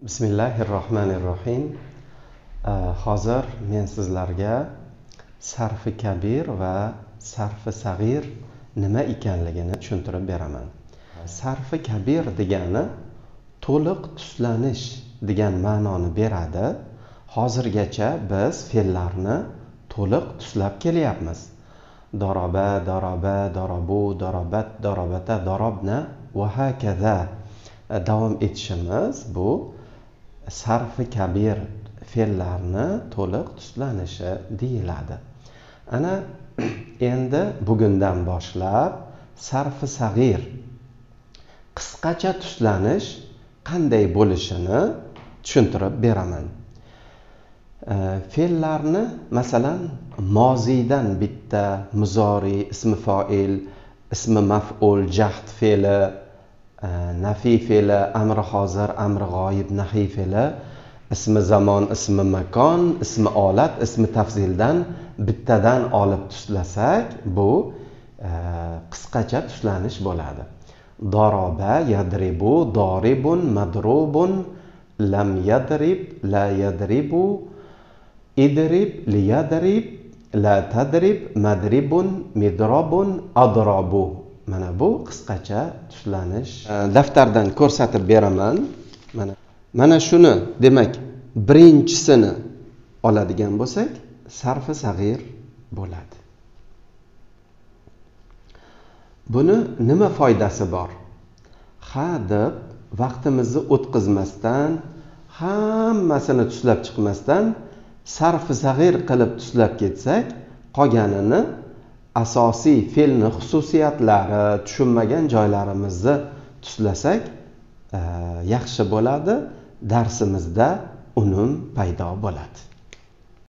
Bismillahirrohmanirrohim. Hozir men sizlarga sarfi kabir va sarfi sag'ir nima ekanligini tushuntirib beraman. Sarfi kabir degani to'liq tuslanish degan ma'noni beradi. Hozirgacha biz fe'llarni to'liq tuslab kelyapmiz. Doroba, doroba, dorobu, dorobat, dorobata, dorobna va hokazo davom etishimiz bu sarfi kabir fe'llarni to'liq tuslanishi deyiladi. Ana endi bugundan boshlab sarfi sag'ir qisqacha tuslanish qanday bo'lishini tushuntirib beraman. Fe'llarni masalan moziydan bitta muzori, ismi foil, ismi maf'ul, jahd fe'li, nafiy fe'li, amri hozir, amri g'oyib, nahiy fe'li, ismi zamon, ismi makon, ismi olat, ismi tafzildan bittadan olib tuslasak, bu qisqacha tuslanish bo'ladi. Doroba, yadribu, doribun, madrubun, lam yadrib, la yadribu, idrib, liyadrib, la tadrib, madribun, midrobun, adrabu. Mana bu qisqacha tuslanish. Daftardan ko'rsatib beraman. Mana shuni, demak, birinchisini oladigan bo'lsak, sarfi sag'ir bo'ladi. Buni nima foydasi bor? Ha deb vaqtimizni o'tkazmasdan, hammasini tuslab chiqmasdan sarfi sag'ir qilib tuslab ketsak, qolganini asosiy fe'lni xususiyatlari, tushunmagan joylarimizni tuslasak yaxshi bo'ladi. Darsimizda unum paydo bo'ladi.